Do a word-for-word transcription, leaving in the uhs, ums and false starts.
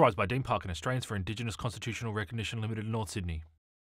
Authorised by Dean Parkin, Australians for Indigenous Constitutional Recognition Limited, North Sydney.